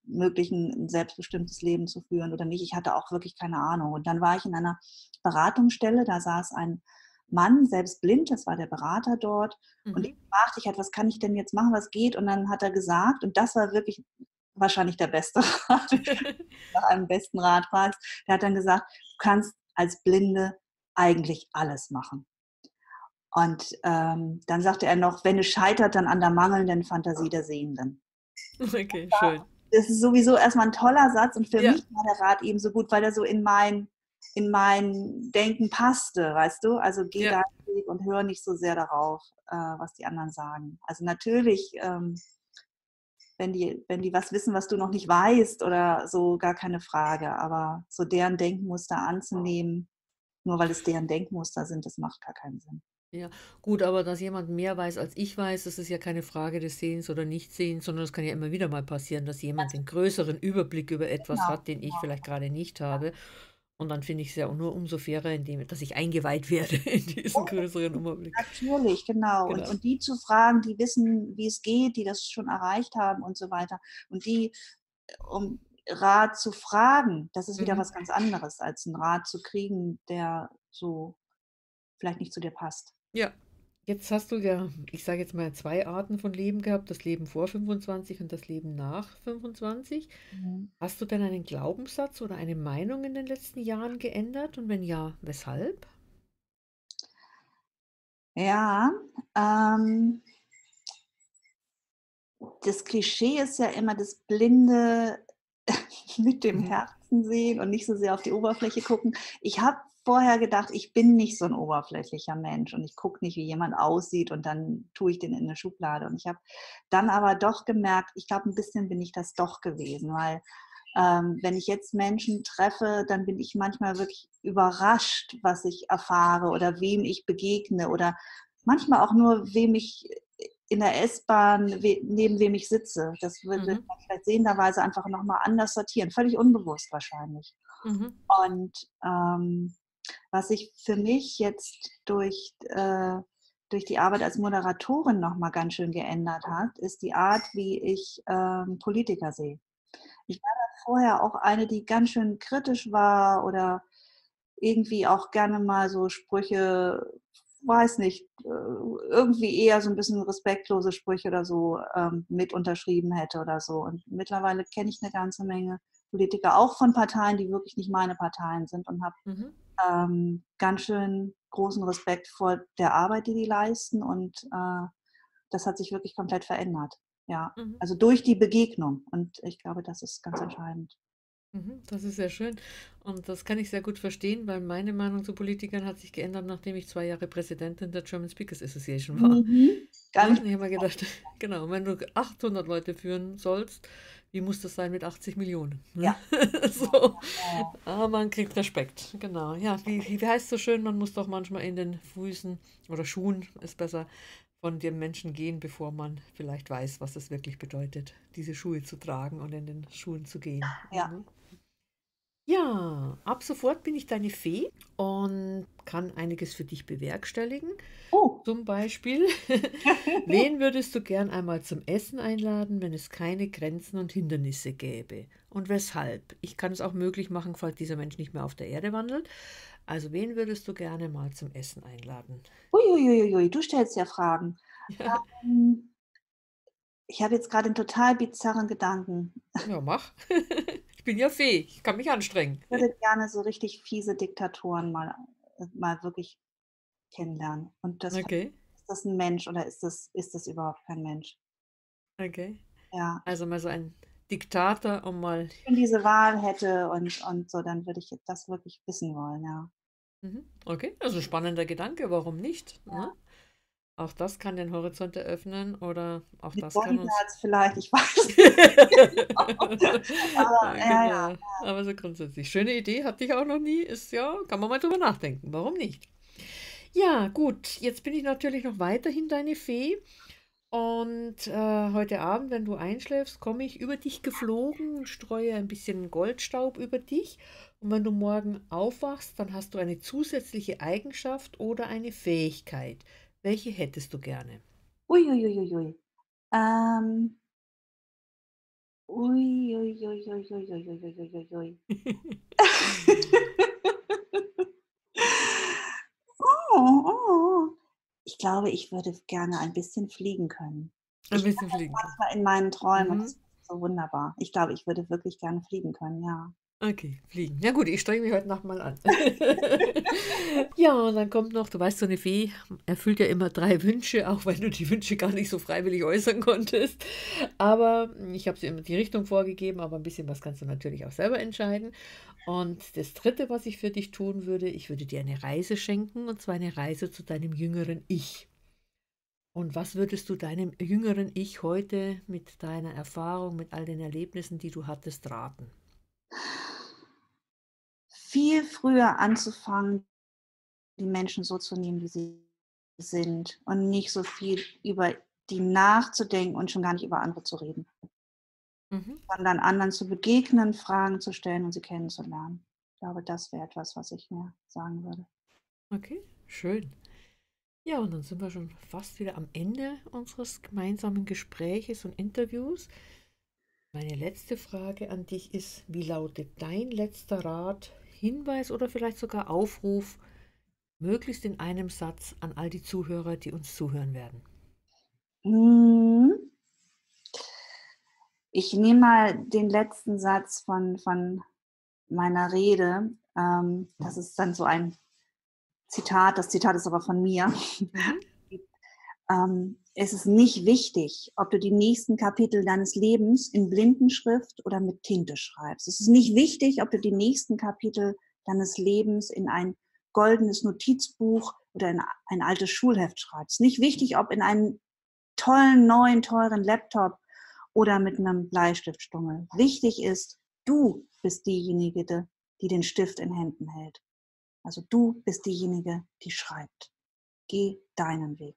möglichen ein selbstbestimmtes Leben zu führen oder nicht. Ich hatte auch wirklich keine Ahnung. Und dann war ich in einer Beratungsstelle, da saß ein Mann, selbst blind, das war der Berater dort. Und ich Mhm. fragte ich halt, was kann ich denn jetzt machen, was geht? Und dann hat er gesagt, und das war wirklich wahrscheinlich der beste Rat, wenn du nach einem besten Rat fragst, der hat dann gesagt, du kannst als Blinde eigentlich alles machen. Und ähm, dann sagte er noch, wenn es scheitert, dann an der mangelnden Fantasie der Sehenden. Okay, schön. Das ist sowieso erstmal ein toller Satz und für Ja, mich war der Rat eben so gut, weil er so in mein, in mein Denken passte, weißt du? Also geh ja. deinen Weg und hör nicht so sehr darauf, äh, was die anderen sagen. Also natürlich, ähm, wenn die, wenn die was wissen, was du noch nicht weißt oder so, gar keine Frage. Aber so deren Denkmuster anzunehmen, nur weil es deren Denkmuster sind, das macht gar keinen Sinn. Ja, gut, aber dass jemand mehr weiß als ich weiß, das ist ja keine Frage des Sehens oder Nichtsehens, sondern es kann ja immer wieder mal passieren, dass jemand den größeren Überblick über etwas Genau, hat, den ich genau. vielleicht gerade nicht habe. Und dann finde ich es ja auch nur umso fairer, indem, dass ich eingeweiht werde in diesen größeren Überblick. Natürlich, genau. Und, Genau. und die zu fragen, die wissen, wie es geht, die das schon erreicht haben und so weiter. Und die um Rat zu fragen, das ist wieder Mhm. was ganz anderes, als einen Rat zu kriegen, der so vielleicht nicht zu dir passt. Ja, jetzt hast du ja, ich sage jetzt mal, zwei Arten von Leben gehabt, das Leben vor fünfundzwanzig und das Leben nach fünfundzwanzig. Mhm. Hast du denn einen Glaubenssatz oder eine Meinung in den letzten Jahren geändert? Und wenn ja, weshalb? Ja, ähm, das Klischee ist ja immer das Blinde mit dem Mhm. Herzen sehen und nicht so sehr auf die Oberfläche gucken. Ich habe vorher gedacht, ich bin nicht so ein oberflächlicher Mensch und ich gucke nicht, wie jemand aussieht und dann tue ich den in eine Schublade. Und ich habe dann aber doch gemerkt, ich glaube, ein bisschen bin ich das doch gewesen, weil ähm, wenn ich jetzt Menschen treffe, dann bin ich manchmal wirklich überrascht, was ich erfahre oder wem ich begegne oder manchmal auch nur, wem ich in der S-Bahn, we neben wem ich sitze. Das würde Mhm. man vielleicht sehenderweise einfach nochmal anders sortieren, völlig unbewusst wahrscheinlich. Mhm. Und ähm, was sich für mich jetzt durch, äh, durch die Arbeit als Moderatorin nochmal ganz schön geändert hat, ist die Art, wie ich ähm, Politiker sehe. Ich war da vorher auch eine, die ganz schön kritisch war oder irgendwie auch gerne mal so Sprüche, weiß nicht, äh, irgendwie eher so ein bisschen respektlose Sprüche oder so ähm, mit unterschrieben hätte oder so. Und mittlerweile kenne ich eine ganze Menge Politiker, auch von Parteien, die wirklich nicht meine Parteien sind und habe Mhm. ähm, ganz schön großen Respekt vor der Arbeit, die die leisten und äh, das hat sich wirklich komplett verändert. Ja, Mhm. also durch die Begegnung und ich glaube, das ist ganz entscheidend. Mhm. Das ist sehr schön. Und das kann ich sehr gut verstehen, weil meine Meinung zu Politikern hat sich geändert, nachdem ich zwei Jahre Präsidentin der German Speakers Association war. Mhm. Kann Ne? ich Ich habe mir gedacht, genau, wenn du achthundert Leute führen sollst, wie muss das sein mit achtzig Millionen? ja, Ne? So, ja, aber man kriegt Respekt, genau. Ja, wie, wie heißt es so schön, man muss doch manchmal in den Füßen oder Schuhen, ist besser, von dem Menschen gehen, bevor man vielleicht weiß, was es wirklich bedeutet, diese Schuhe zu tragen und in den Schuhen zu gehen. ja. Mhm. Ja, ab sofort bin ich deine Fee und kann einiges für dich bewerkstelligen. Oh, Zum Beispiel, wen würdest du gern einmal zum Essen einladen, wenn es keine Grenzen und Hindernisse gäbe? Und weshalb? Ich kann es auch möglich machen, falls dieser Mensch nicht mehr auf der Erde wandelt. Also, wen würdest du gerne mal zum Essen einladen? uiuiuiui, du stellst ja Fragen. Ähm, ich habe jetzt gerade einen total bizarren Gedanken. Ja, mach. Ich bin ja Fee, ich kann mich anstrengen. Ich würde gerne so richtig fiese Diktatoren mal, äh, mal wirklich kennenlernen. Und das, Okay, ist das ein Mensch oder ist das, ist das überhaupt kein Mensch? okay. Ja, ich, Also mal so ein Diktator, um mal. wenn ich diese Wahl hätte und, und so, dann würde ich das wirklich wissen wollen, ja. Mhm. Okay, also spannender Gedanke, warum nicht? Ne? Auch das kann den Horizont eröffnen oder auch Mit das kann uns. Bodyguards vielleicht, ich weiß nicht. Aber Ja, ja, ja. genau. Aber so grundsätzlich. Schöne Idee, hatte ich auch noch nie. Ist ja, kann man mal drüber nachdenken. Warum nicht? Ja, gut. Jetzt bin ich natürlich noch weiterhin deine Fee. Und äh, heute Abend, wenn du einschläfst, komme ich über dich geflogen und streue ein bisschen Goldstaub über dich. Und wenn du morgen aufwachst, dann hast du eine zusätzliche Eigenschaft oder eine Fähigkeit. Welche hättest du gerne? Uiuiuiui. Ähm, Ui, ui, ui, ui, ui, ui, ui, ui, ui, ui. Oh, oh. Ich glaube, ich würde gerne ein bisschen fliegen können. Ein Ich mache bisschen das fliegen können. manchmal in meinen Träumen und das Mhm. ist so wunderbar. Ich glaube, ich würde wirklich gerne fliegen können, ja. Okay, fliegen. Na gut, ich strenge mich heute Nacht mal an. Ja, und dann kommt noch, du weißt, so eine Fee erfüllt ja immer drei Wünsche, auch wenn du die Wünsche gar nicht so freiwillig äußern konntest. Aber ich habe dir immer die Richtung vorgegeben, aber ein bisschen was kannst du natürlich auch selber entscheiden. Und das Dritte, was ich für dich tun würde, ich würde dir eine Reise schenken, und zwar eine Reise zu deinem jüngeren Ich. Und was würdest du deinem jüngeren Ich heute mit deiner Erfahrung, mit all den Erlebnissen, die du hattest, raten? Viel früher anzufangen, die Menschen so zu nehmen, wie sie sind und nicht so viel über die nachzudenken und schon gar nicht über andere zu reden, Mhm. sondern anderen zu begegnen, Fragen zu stellen und sie kennenzulernen. Ich glaube, das wäre etwas, was ich mir sagen würde. Okay, schön. Ja, und dann sind wir schon fast wieder am Ende unseres gemeinsamen Gespräches und Interviews. Meine letzte Frage an dich ist, wie lautet dein letzter Rat, Hinweis oder vielleicht sogar Aufruf, möglichst in einem Satz an all die Zuhörer, die uns zuhören werden? Hm. Ich nehme mal den letzten Satz von, von meiner Rede. Ähm, das ist dann so ein Zitat. Das Zitat ist aber von mir. Mhm. Ähm, es ist nicht wichtig, ob du die nächsten Kapitel deines Lebens in Blindenschrift oder mit Tinte schreibst. Es ist nicht wichtig, ob du die nächsten Kapitel deines Lebens in ein goldenes Notizbuch oder in ein altes Schulheft schreibst. Nicht wichtig, ob in einen tollen, neuen, teuren Laptop oder mit einem Bleistiftstummel. Wichtig ist, du bist diejenige, die den Stift in Händen hält. Also du bist diejenige, die schreibt. Geh deinen Weg.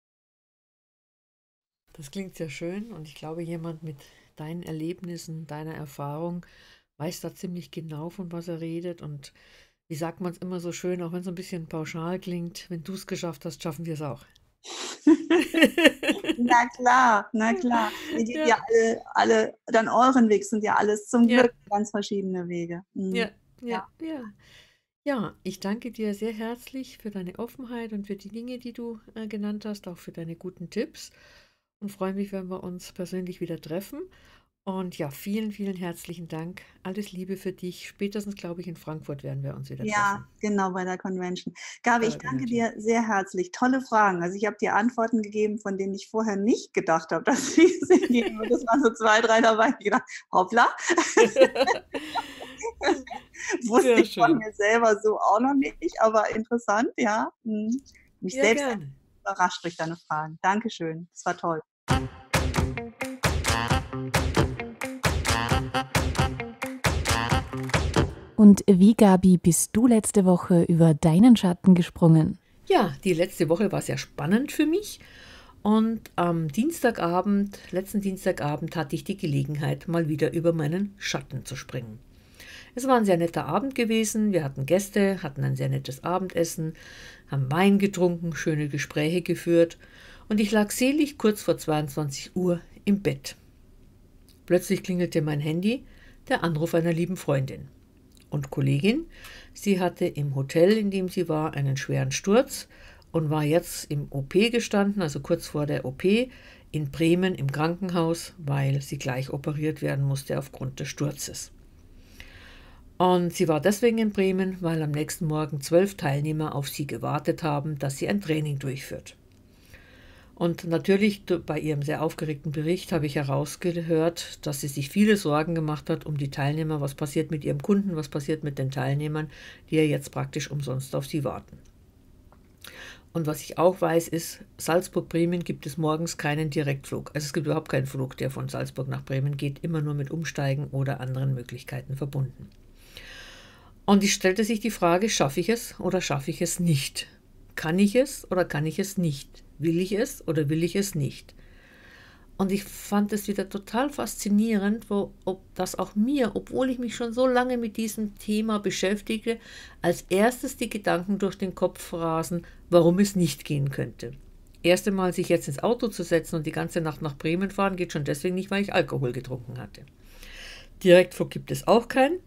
Das klingt sehr schön, und ich glaube, jemand mit deinen Erlebnissen, deiner Erfahrung weiß da ziemlich genau, von was er redet. Und wie sagt man es immer so schön, auch wenn es ein bisschen pauschal klingt, wenn du es geschafft hast, schaffen wir es auch. Na klar, na klar. Ihr geht Ja, ja alle, alle, dann euren Weg sind ja alles zum ja, Glück ganz verschiedene Wege. ja, Mhm. ja, Ja. ja. Ja, ich danke dir sehr herzlich für deine Offenheit und für die Dinge, die du äh, genannt hast, auch für deine guten Tipps, und freue mich, wenn wir uns persönlich wieder treffen. Und ja, vielen, vielen herzlichen Dank. Alles Liebe für dich. Spätestens, glaube ich, in Frankfurt werden wir uns wieder Ja, treffen. genau, bei der Convention. Gabi, Bei ich der danke Convention. dir sehr herzlich. Tolle Fragen. Also ich habe dir Antworten gegeben, von denen ich vorher nicht gedacht habe, dass sie sie geben. Und das waren so zwei, drei dabei. Ich gedacht, hoppla, wusste Sehr ich von schön. mir selber so auch noch nicht, aber interessant, ja. Mhm. Mich Ja, selbst gerne. überrascht durch deine Fragen. Dankeschön. Das war toll. Und wie, Gabi, bist du letzte Woche über deinen Schatten gesprungen? Ja, die letzte Woche war sehr spannend für mich. Und am Dienstagabend, letzten Dienstagabend, hatte ich die Gelegenheit, mal wieder über meinen Schatten zu springen. Es war ein sehr netter Abend gewesen. Wir hatten Gäste, hatten ein sehr nettes Abendessen, haben Wein getrunken, schöne Gespräche geführt. Und ich lag selig kurz vor zweiundzwanzig Uhr im Bett. Plötzlich klingelte mein Handy, der Anruf einer lieben Freundin und Kollegin. Sie hatte im Hotel, in dem sie war, einen schweren Sturz und war jetzt im O P gestanden, also kurz vor der O P, in Bremen im Krankenhaus, weil sie gleich operiert werden musste aufgrund des Sturzes. Und sie war deswegen in Bremen, weil am nächsten Morgen zwölf Teilnehmer auf sie gewartet haben, dass sie ein Training durchführt. Und natürlich bei ihrem sehr aufgeregten Bericht habe ich herausgehört, dass sie sich viele Sorgen gemacht hat um die Teilnehmer, was passiert mit ihrem Kunden, was passiert mit den Teilnehmern, die ja jetzt praktisch umsonst auf sie warten. Und was ich auch weiß, ist, Salzburg-Bremen gibt es morgens keinen Direktflug. Also es gibt überhaupt keinen Flug, der von Salzburg nach Bremen geht, immer nur mit Umsteigen oder anderen Möglichkeiten verbunden. Und ich stellte sich die Frage, schaffe ich es oder schaffe ich es nicht? Kann ich es oder kann ich es nicht? Will ich es oder will ich es nicht? Und ich fand es wieder total faszinierend, wo, ob das auch mir, obwohl ich mich schon so lange mit diesem Thema beschäftige, als erstes die Gedanken durch den Kopf rasen, warum es nicht gehen könnte. erste Mal sich jetzt ins Auto zu setzen und die ganze Nacht nach Bremen fahren, geht schon deswegen nicht, weil ich Alkohol getrunken hatte. Direktflug gibt es auch keinen.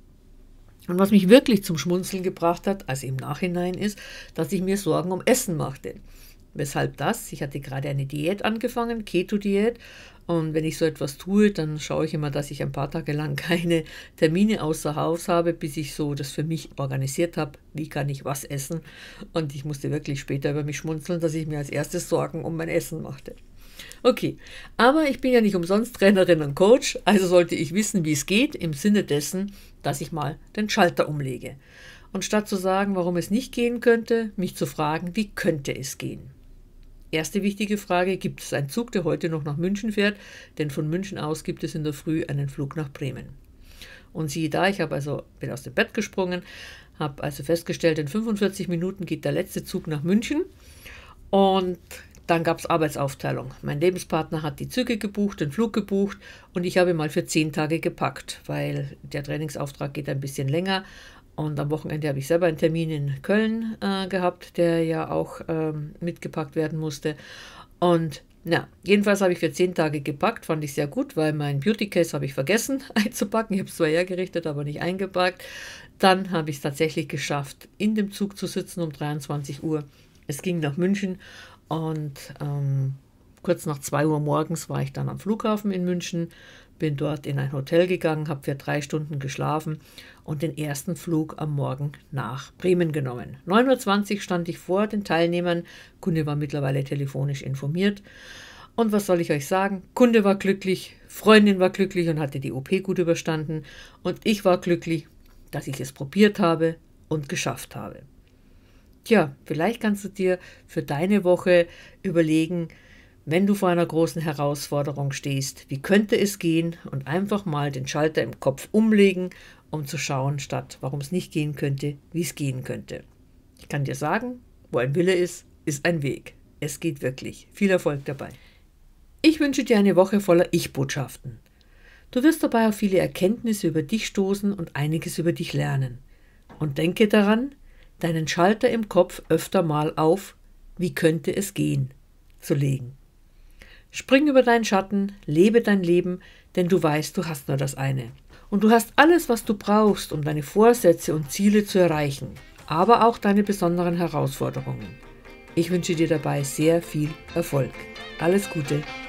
Und was mich wirklich zum Schmunzeln gebracht hat, also im Nachhinein, ist, dass ich mir Sorgen um Essen machte. Weshalb das? Ich hatte gerade eine Diät angefangen, Keto-Diät. Und wenn ich so etwas tue, dann schaue ich immer, dass ich ein paar Tage lang keine Termine außer Haus habe, bis ich so das für mich organisiert habe, wie kann ich was essen. Und ich musste wirklich später über mich schmunzeln, dass ich mir als erstes Sorgen um mein Essen machte. Okay, aber ich bin ja nicht umsonst Trainerin und Coach, also sollte ich wissen, wie es geht, im Sinne dessen, dass ich mal den Schalter umlege. Und statt zu sagen, warum es nicht gehen könnte, mich zu fragen, wie könnte es gehen? Erste wichtige Frage, gibt es einen Zug, der heute noch nach München fährt? Denn von München aus gibt es in der Früh einen Flug nach Bremen. Und siehe da, ich habe also, bin aus dem Bett gesprungen, habe also festgestellt, in fünfundvierzig Minuten geht der letzte Zug nach München. Und dann gab es Arbeitsaufteilung. Mein Lebenspartner hat die Züge gebucht, den Flug gebucht und ich habe mal für zehn Tage gepackt, weil der Trainingsauftrag geht ein bisschen länger. Und am Wochenende habe ich selber einen Termin in Köln äh, gehabt, der ja auch ähm, mitgepackt werden musste. Und ja, jedenfalls habe ich für zehn Tage gepackt, fand ich sehr gut, weil mein Beauty Case habe ich vergessen einzupacken. Ich habe es zwar hergerichtet, aber nicht eingepackt. Dann habe ich es tatsächlich geschafft, in dem Zug zu sitzen um dreiundzwanzig Uhr. Es ging nach München und ähm, kurz nach zwei Uhr morgens war ich dann am Flughafen in München. Bin dort in ein Hotel gegangen, habe für drei Stunden geschlafen und den ersten Flug am Morgen nach Bremen genommen. neun Uhr zwanzig stand ich vor den Teilnehmern. Kunde war mittlerweile telefonisch informiert. Und was soll ich euch sagen? Kunde war glücklich, Freundin war glücklich und hatte die O P gut überstanden. Und ich war glücklich, dass ich es probiert habe und geschafft habe. Tja, vielleicht kannst du dir für deine Woche überlegen, wenn du vor einer großen Herausforderung stehst, wie könnte es gehen und einfach mal den Schalter im Kopf umlegen, um zu schauen, statt warum es nicht gehen könnte, wie es gehen könnte. Ich kann dir sagen, wo ein Wille ist, ist ein Weg. Es geht wirklich. Viel Erfolg dabei. Ich wünsche dir eine Woche voller Ich-Botschaften. Du wirst dabei auf viele Erkenntnisse über dich stoßen und einiges über dich lernen. Und denke daran, deinen Schalter im Kopf öfter mal auf, wie könnte es gehen, zu legen. Spring über deinen Schatten, lebe dein Leben, denn du weißt, du hast nur das eine. Und du hast alles, was du brauchst, um deine Vorsätze und Ziele zu erreichen, aber auch deine besonderen Herausforderungen. Ich wünsche dir dabei sehr viel Erfolg. Alles Gute,